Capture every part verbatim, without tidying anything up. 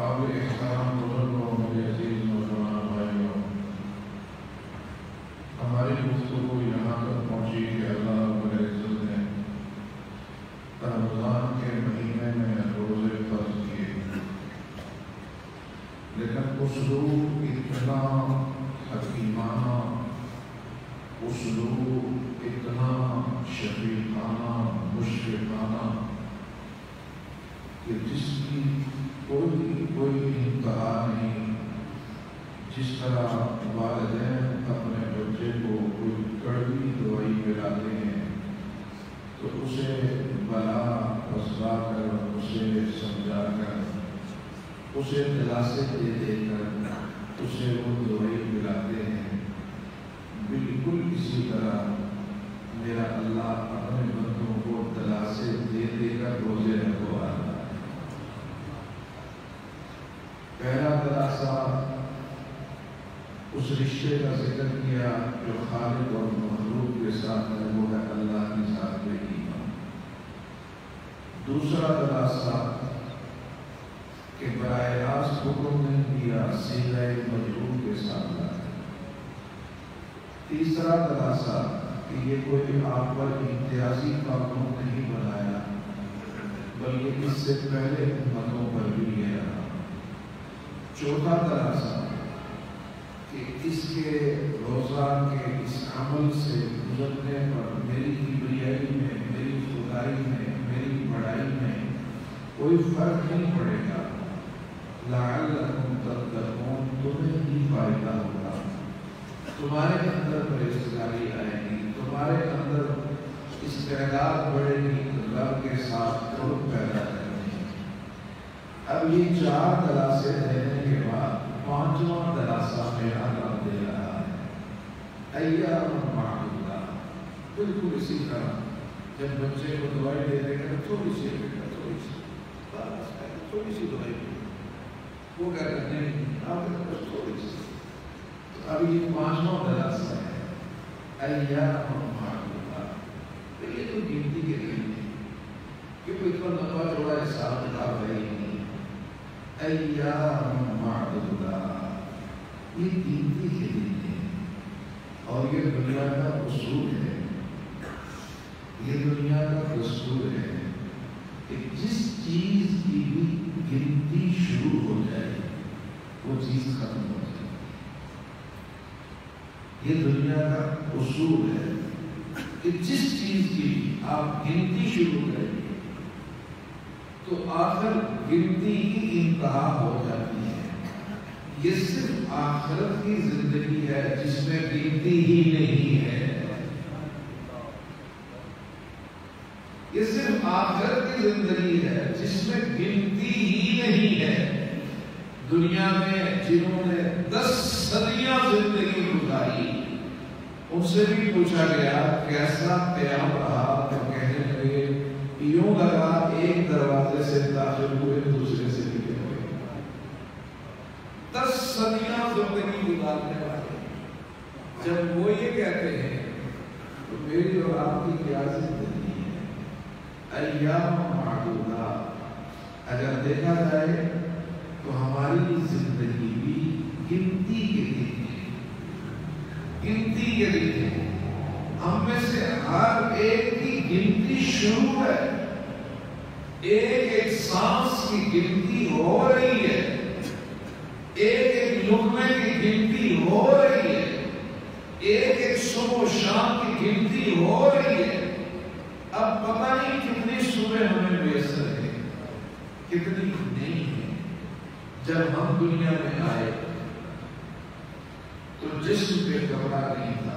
قابل احترام بزرگوں، میرے عزیز نوجوان بھائیوں، ہماری گفتگو یہاں تک پہنچی کہ اللہ رب العزت نے رمضان کے مہینے میں روزے فرض کیے، لیکن اسلوب اتنا حکیمانہ، اسلوب اتنا شفیقانہ، مشفقانہ کہ جس کی کوئی کوئی انتہا نہیں۔ جس طرح والدین اپنے بچے کو کوئی کڑوی دوائی پلاتے ہیں تو اسے بلا پسرا کر، اسے سمجھا کر، اسے دلاسے دے دے کر اسے وہ دوائی پلاتے ہیں، بالکل اسی طرح میرا اللہ اپنے بندوں کو دلاسے دے دے کر روزے رکھوا رہا ہے۔ پہلا دلاسا اس رشتے کا ذکر کیا جو خالق اور مخلوق کے ساتھ ہے، وہ ہے اللہ کے ساتھ بے ایمان۔ دوسرا دلاسا کہ براہ راست حکم نہیں دیا، صیغہ مجرور کے ساتھ لائے۔ تیسرا دلاسا کہ یہ کوئی آپ پر امتیازی قانون نہیں بنایا، بلکہ اس سے پہلے امتوں پر بھی یہ رہا۔ چوتھا دلاسا کہ اس کے روزہ کے اس عمل سے گزرنے پر میری کبریائی میں، میری خدائی میں، میری بڑائی میں کوئی فرق نہیں پڑے گا۔ لعلکم تتقون، تمہیں ہی فائدہ ہوگا، تمہارے اندر پرہیزگاری آئے گی، تمہارے اندر استعداد بڑھے گی، رب کے ساتھ قرب پیدا کریں۔ اب یہ چار دلاسے دینے کے بعد پانچواں دلاسا میرا رب دے رہا ہے، ایام معدودہ۔ بالکل اسی طرح جب بچے کو دوائی دے دے گا تھوڑی سی بیٹا، تھوڑی سی بس تھوڑی سی دوائی دے، وہ کہہ رہے نہیں آپ بس تھوڑی سی۔ تو اب یہ پانچواں دلاسا ہے، ایام معدودہ۔ تو یہ تو گنتی کے دن ہے، کیونکہ اتنا لمبا چوڑا حساب کتاب ہے ہی نہیں۔ ایام معدودہ، یہ گنتی کے دن ہے، اور یہ دنیا کا اصول ہے، یہ دنیا کا دستور ہے کہ جس چیز کی بھی گنتی شروع ہو جائے وہ چیز ختم ہو جائے۔ یہ دنیا کا اصول ہے کہ جس چیز کی بھی آپ گنتی شروع کریں گے تو آخر گنتی کی انتہا ہو جاتی ہے۔ یہ صرف آخرت کی زندگی ہے جس میں گنتی ہی نہیں ہے، یہ صرف آخرت کی زندگی ہے جس میں گنتی ہی نہیں ہے۔ دنیا میں جنہوں نے دس صدیاں زندگی گزاری ان سے بھی پوچھا گیا کیسا قیام رہا، تو کہنے لگے یوں لگا ایک دروازے سے داخل ہوئے دوسرے سے نکل گئے۔ دس صدیاں زندگی گزارنے والے جب وہ یہ کہتے ہیں تو میری اور آپ کی کیا زندگی ہے؟ ایام معدودہ۔ اگر دیکھا جائے تو ہماری زندگی بھی گنتی کے دن ہے، گنتی کے دن ہے۔ ہم میں سے ہر ایک کی گنتی شروع ہے، ایک ایک سانس کی گنتی ہو رہی ہے، ایک ایک لقمے کی گنتی ہو رہی ہے، ایک ایک صبح و شام کی گنتی ہو رہی ہے۔ اب پتہ نہیں کتنی صبح ہمیں میسر ہے، کتنی نہیں ہے۔ جب ہم دنیا میں آئے تو جسم پہ کپڑا نہیں تھا،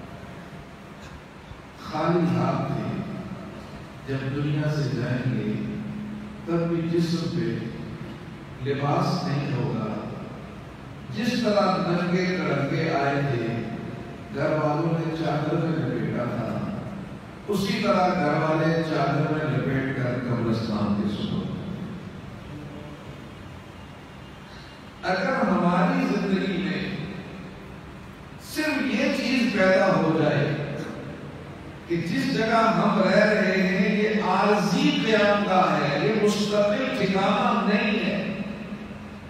خالی ہاتھ تھے۔ جب دنیا سے جائیں گے تب بھی جسم پہ لباس نہیں ہوگا۔ جس طرح ننگے کڑنگے آئے تھے، گھر والوں نے چادر میں لپیٹا تھا، اسی طرح گھر والے چادر میں لپیٹ کر قبرستان کے سپرد۔ اگر ہماری زندگی میں صرف یہ چیز پیدا ہو جائے کہ جس جگہ ہم رہ رہے ہیں یہ عارضی قیام گاہ ہے، یہ مستقل ٹھکانہ نہیں ہے،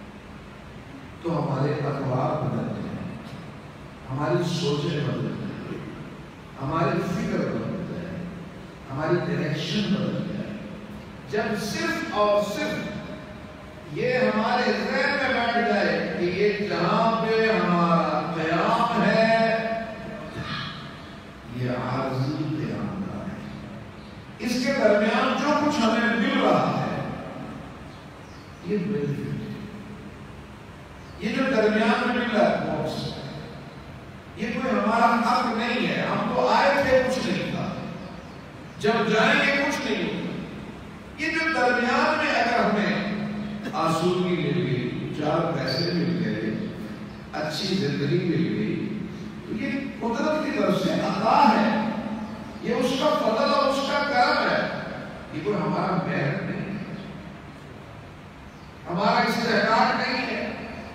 ہماری سوچیں بدل جائیں، ہماری فکر بدل جائے، ہماری ڈائریکشن بدل جائے، جب صرف اور صرف یہ ہمارے ذہن میں بیٹھ جائے کہ یہ جہاں پہ ہمارا قیام ہے یہ عارضی قیام کا ہے، اس کے درمیان جو کچھ ہمیں مل رہا ہے یہ بینیفٹ ہے، یہ جو درمیان میں مل رہا ہے بہت سے یہ کوئی ہمارا حق نہیں ہے، ہم تو آئے تھے کچھ نہیں تھا، جب جائیں گے کچھ نہیں ہوگا، یہ جو درمیان میں اگر ہمیں آسودگی مل گئی، چار پیسے مل گئے، اچھی زندگی مل گئی، تو یہ قدرت کی طرف سے عطا ہے، یہ اس کا فضل اور اس کا کرم ہے، یہ کوئی ہمارا محنت نہیں ہے، ہمارا استحقاق نہیں ہے۔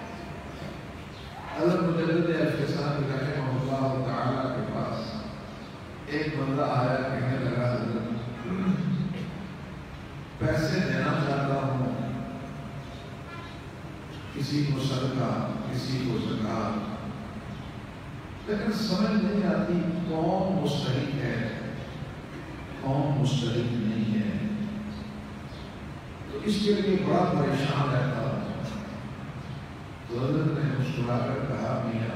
حضرت مجدد الفسان رحمہ اللہ تعالیٰ کے پاس ایک بندہ آیا، کہنے لگا حضرت پیسے دینا چاہتا ہوں، کسی کو صدقہ، کسی کو زکات، لیکن سمجھ نہیں آتی کون مستحق ہے کون مستحق نہیں ہے، تو اس کے لیے بڑا پریشان رہتا ہوں۔ تو حضرت نے مسکرا کر کہا میاں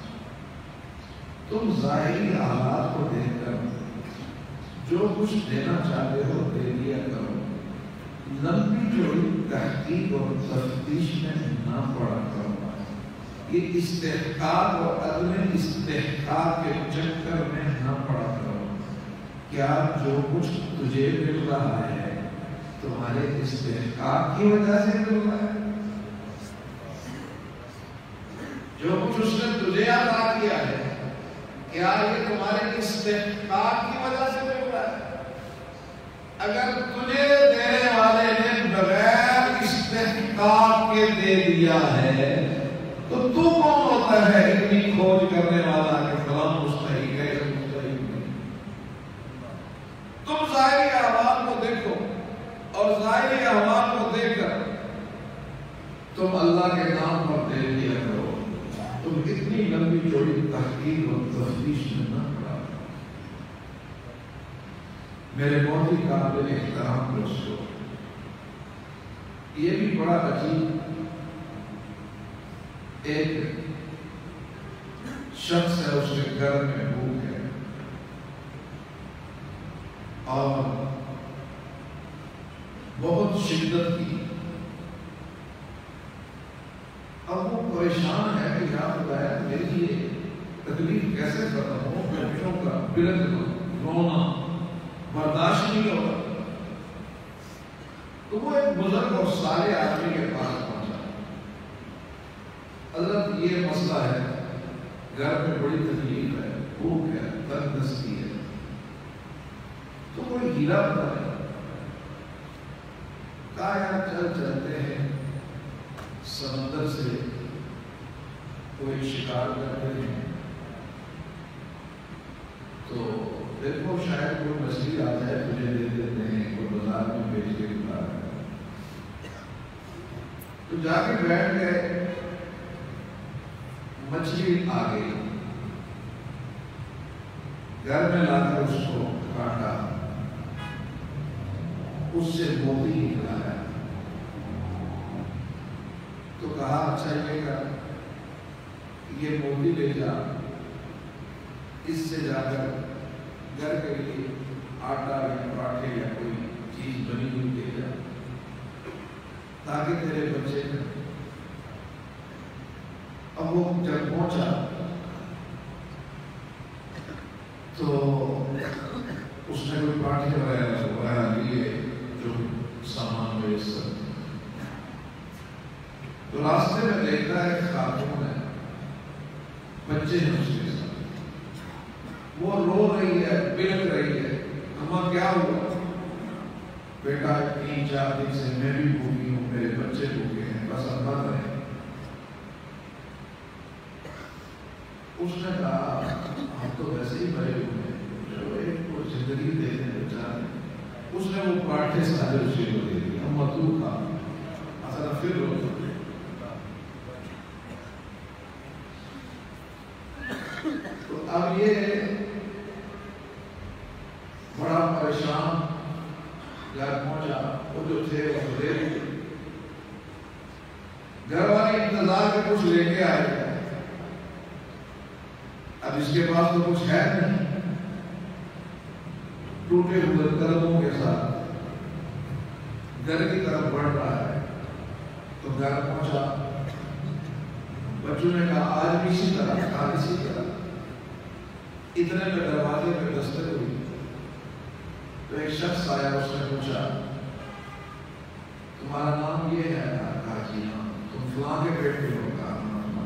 تم ظاہری حالات کو دیکھ کر جو کچھ دینا چاہتے ہو دے دیا کرو، لمبی چوڑی تحقیق اور تفتیش میں نہ پڑا کرو، یہ استحقاق اور عدم استحقاق کے چکر میں نہ پڑا کرو، کیا جو کچھ تجھے مل رہا ہے تمہارے استحقاق کی وجہ سے مل رہا ہے؟ جو کچھ اس نے تجھے عطا کیا ہے کیا یہ تمہارے استحقاق کی وجہ سے مل رہا ہے؟ اگر تجھے دینے والے نے بغیر استحقاق کے دے دیا ہے تو تو کون ہوتا ہے اتنی کھوج کرنے والا کہ فلاں مستحق ہے یا مستحق نہیں؟ تم ظاہری احوال کو دیکھو اور ظاہری احوال کو دیکھ کر تم اللہ کے نام پر دے دیا کرو، تم اتنی لمبی چوڑی تحقیق اور تفتیش میں نہ پڑا۔ میرے بہت ہی قابل احترام دوستو، یہ بھی بڑا عجیب ایک شخص ہے، اس کے گھر میں بھوک ہے اور بہت شدت کی، اب وہ پریشان ہے کہ کیا بتایا میری یہ تکلیف کیسے ختم ہو، بچوں کا بلند رونا برداشت نہیں ہوگا۔ تو وہ ایک بزرگ اور سارے آدمی کے پاس پہنچا، حضرت یہ مسئلہ ہے، گھر میں بڑی تکلیف ہے، بھوک ہے، تنگ دستی ہے، تو کوئی ہیرا بتایا۔ کہا یار چل چلتے ہیں سمندر سے کوئی شکار کرتے ہیں، تو دیکھو شاید کوئی مچھلی آ جائے تجھے دے دیتے ہیں، کوئی بازار میں بیچ کے کھلا رہا ہے۔ تو جا کے بیٹھ گئے، مچھلی آ گئی، گھر میں لا کر اس کو کاٹا، اس سے موتی نکلایا، تو کہا اچھا یہ کر یہ موتی لے جا، اس سے جا کر گھر کے لیے آٹا یا پراٹھے یا کوئی چیز بنی ہوئی دے جا تاکہ تیرے بچے میں۔ اب وہ جب پہنچا تو اس نے کوئی پراٹھے وغیرہ وغیرہ لیے جو سامان میسر، تو راستے میں دیکھتا ہے خاتون ہے، بچے ہیں اس کے ساتھ، وہ رو رہی ہے، بلک رہی ہے، اماں کیا ہوا؟ بیٹا تین چار دن سے میں بھی بھوکی ہوں، میرے بچے بھوکے ہیں، بس اللہ رہے۔ اس نے کہا ہم تو ویسے ہی بھرے ہوئے ہیں، چلو ایک کو زندگی دے دیں بیچارے۔ اس نے وہ پراٹھے سارے اسی کو دے دی، اماں تو کھا، اصل پھر رو اب یہ بڑا پریشان گھر پہنچا، وہ جو تھے وہ خدے گھر والے انتظار کے کچھ لے کے آئے، اب اس کے پاس تو کچھ ہے نہیں، ٹوٹے ہوئے قدموں کے ساتھ گھر کی طرف بڑھ رہا ہے۔ تو گھر پہنچا، بچوں نے کہا آج بھی اسی طرح، کہا اسی طرح۔ اتنے میں دروازے پہ دستک ہوئی تو ایک شخص آیا، اس نے پوچھا تمہارا نام یہ ہے؟ کہا جی ہاں۔ تم فلاں کے بیٹے ہو؟ کہا ہاں۔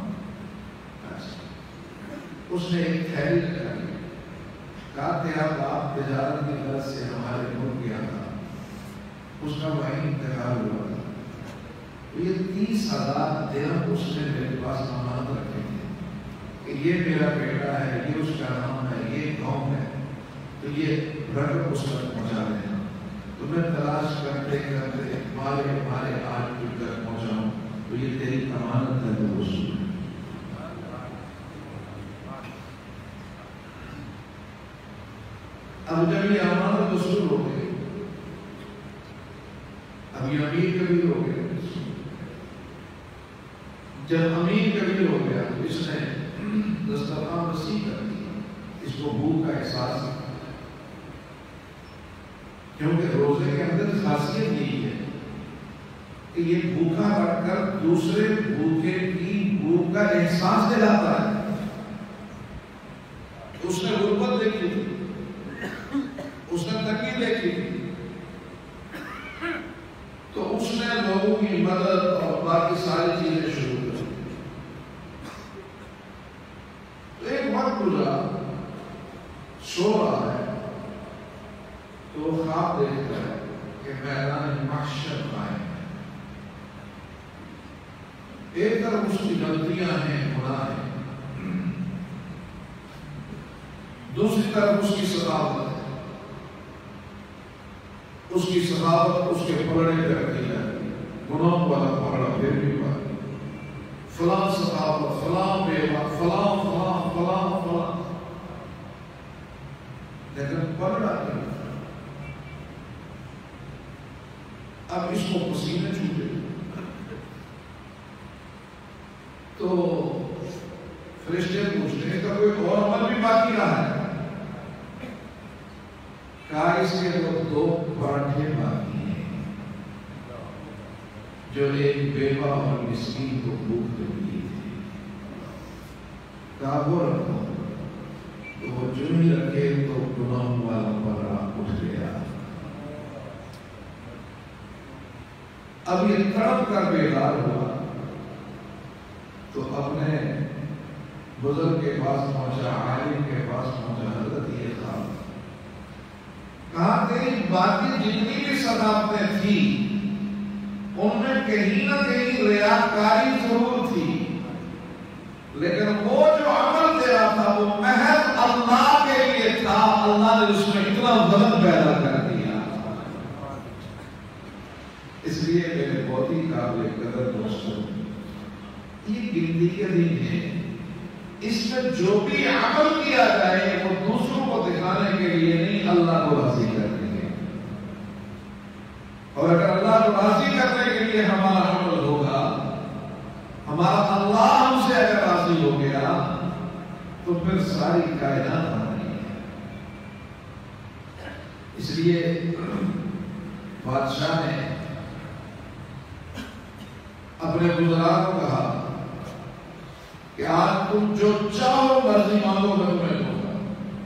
اس نے ایک تھیلی نکالی، کہا تیرا باپ تجارت کی غرض سے ہمارے ملک گیا تھا، اس کا وہیں انتقال ہوا تھا، یہ تیس ہزار درہم اس نے میرے پاس امانت رکھے تھے کہ یہ میرا بیٹا ہے، یہ اس کا نام ہے، یہ گاؤں ہے، تو یہ رقم اس تک پہنچا رہے ہیں۔ تو میں تلاش کرتے کرتے مارے مارے آج تک تک پہنچاؤں، تو یہ تیری امانت ہے تو وصول۔ اب جب یہ امانت وصول ہو گئی، اب یہ امیر کبیر ہو گیا۔ جب امیر کبیر ہو گیا تو اس نے دسترخوان وسیع کر دیا، اس کو بھوک کا احساس ہے، کیونکہ روزے کے اندر خاصیت یہی ہے کہ یہ بھوکا بڑھ کر دوسرے بھوکے کی بھوک کا احساس دلاتا ہے۔ اس نے غربت دیکھی تھی، اس نے تنگی دیکھی تھی، تو اس نے لوگوں کی مدد اور باقی ساری چیزیں شروع کر دی۔ تو ایک وقت گزرا، سو رہا ہے تو خواب دیکھتا ہے کہ میدان محشر قائم ہے، ایک طرف اس کی غلطیاں ہیں، گناہ ہیں، دوسری طرف اس کی سخاوت ہے، اس کی سخاوت اس کے پلڑے پہ رکھی جاتی ہے، گناہوں والا پکڑا پھر بھی پا فلاں سخاوت، فلاں بیوہ، فلاں فلاں فلاں فلاں، لیکن پکڑا نہیں۔ اب اس کو پسینے چھوٹے تو فرشتے پوچھتے ہیں کہ کوئی اور عمل بھی باقی رہا ہے؟ کہا اس کے وہ دو پراٹھے باقی ہیں جو ایک بیوہ اور مسکین کو بھوک دیے تھے، کہا وہ رکھو، تو وہ جو ہی رکھے تو گناہوں والا پلڑا اٹھ گیا۔ اب یہ تڑپ کر بیدار ہوا تو اپنے بزرگ کے پاس پہنچا، عالم کے پاس پہنچا، حضرت یہ خواب کہا تیری باقی جتنی بھی صداقتیں تھی ان میں کہیں نہ کہیں ریاکاری ضرور تھی، لیکن وہ جو عمل تیرا تھا وہ محض اللہ کے لیے تھا، اللہ نے اس میں اتنا وزن پیدا کر دیا۔ اس لیے میرے بہت ہی قابل قدر دوستوں، یہ گنتی کے دن ہے، اس میں جو بھی عمل کیا جائے وہ دوسروں کو دکھانے کے لیے نہیں، اللہ کو راضی کرنے کے لیے۔ اور اگر اللہ کو راضی کرنے کے لیے ہمارا عمل ہوگا، ہمارا اللہ ہم سے اگر راضی ہو گیا تو پھر ساری کائنات ہماری ہے۔ اس لیے بادشاہ نے اپنے گزراں کو کہا کہ آج تم جو چاہو مرضی مانگو میں تمہیں دوں گا۔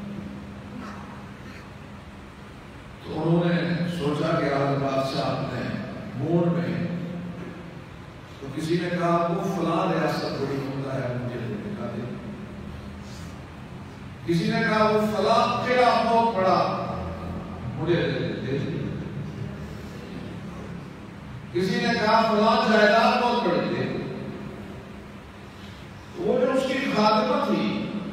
تو انہوں نے سوچا کہ آج بادشاہ اپنے موڈ میں، تو کسی نے کہا وہ فلاں ریاست بڑی عمدہ ہے، مجھے دکھا دے۔ کسی نے کہا وہ فلاں قلعہ بہت بڑا، مجھے دے دے۔ کسی نے کہا فلاں جائیداد بہت بڑی تھی۔ وہ جو اس کی خادمہ تھی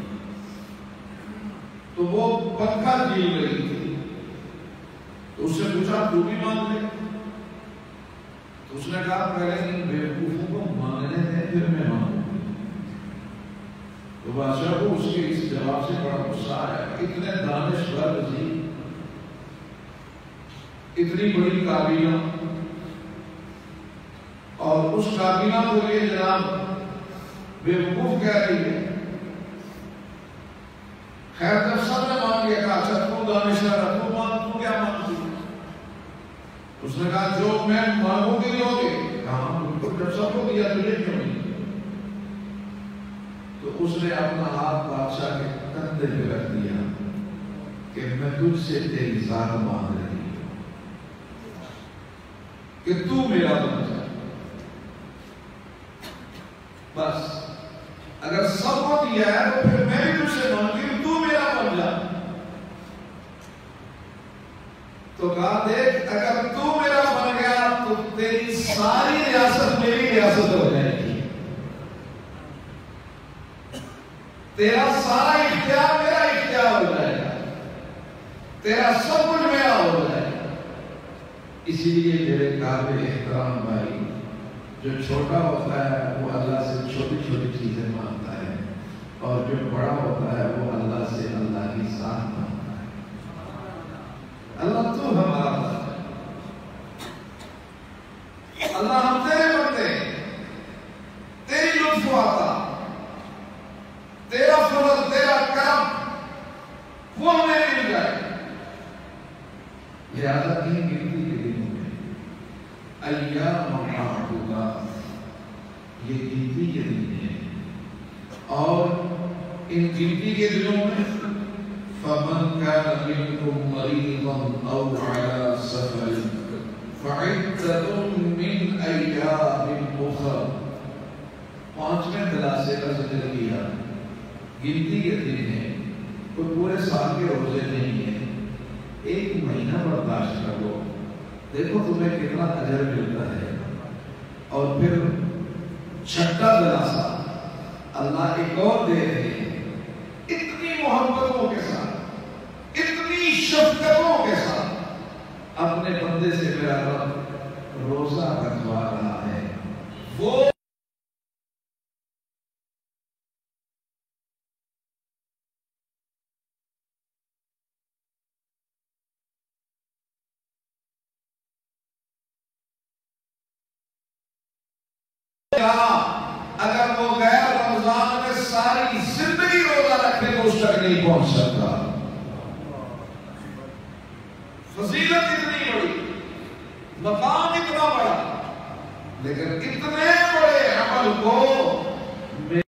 تو وہ پنکھا جھیل رہی تھی، تو اس سے پوچھا تو بھی مانگ لے؟ تو اس نے کہا پہلے ان بیوقوفوں کو مانگنے دیں پھر میں مانگوں۔ تو بادشاہ کو اس کے اس جواب سے بڑا غصہ آیا، اتنے دانشور وزیر، اتنی بڑی کابینہ، اور اس کابینہ کو یہ جناب بیوقوف کہہ رہی ہے۔ خیر جب سب نے مان گیا، کہا اچھا تو دانشور ہے، تو مان، تو کیا مانتی ہے؟ اس نے کہا جو میں مانگوں گی ہوگی، کہاں بالکل، جب سب کو دیا تو یہ کیوں نہیں؟ تو اس نے اپنا ہاتھ بادشاہ کے کندھے پہ رکھ دیا کہ میں تجھ سے تیری ذات مانگ رہی ہوں کہ تو میرا بن جا۔ بس اگر سب کو دیا ہے تو پھر میں بھی تجھ سے مانگی ہوں، تو میرا بن جا۔ تو کہا دیکھ، اگر تو میرا بن گیا تو تیری ساری ریاست میری ریاست ہو جائے گی، تیرا سارا اختیار میرا اختیار ہو جائے گا، تیرا سب کچھ میرا ہو جائے گا۔ اسی لیے میرے قابل احترام بھائی، جو چھوٹا ہوتا ہے وہ اللہ سے چھوٹی چھوٹی چیزیں مانگتا ہے، اور جو بڑا ہوتا ہے وہ اللہ سے اللہ کی ذات مانگتا ہے۔ اللہ تو ہمارا بندہ ہے، اللہ ہم تیرے بندے ہیں، تیری لطف آتا، تیرا فضل، تیرا کرم وہ ہمیں مل جائے۔ لہذا ان گنتی کے دنوں میں ایام معدودات، یہ گنتی کے دن ہیں، اور ان گنتی کے دنوں میں فَمَنْ كَانَ مِنْكُمْ مَرِيضًا أَوْ عَلَى سَفَرٍ فَعِدَّةٌ مِّنْ أَيَّامٍ أُخَرَ۔ پانچویں دلاسے کا ذکر کیا، گنتی کے دن ہیں، کوئی پورے سال کے روزے نہیں ہیں، ایک مہینہ برداشت کر لو، دیکھو تمہیں کتنا اجر ملتا ہے۔ اور پھر چھٹا دلاسا اللہ ایک اور دے رہے ہیں، اتنی محبتوں کے ساتھ، اتنی شفقتوں کے ساتھ اپنے بندے سے میرا رب روزہ رکھوا رہا ہے، وہ اگر وہ غیر رمضان میں ساری زندگی روزہ رکھے تو اس تک نہیں پہنچ سکتا۔ فضیلت اتنی بڑی، مقام اتنا بڑا، لیکن اتنے بڑے عمل کو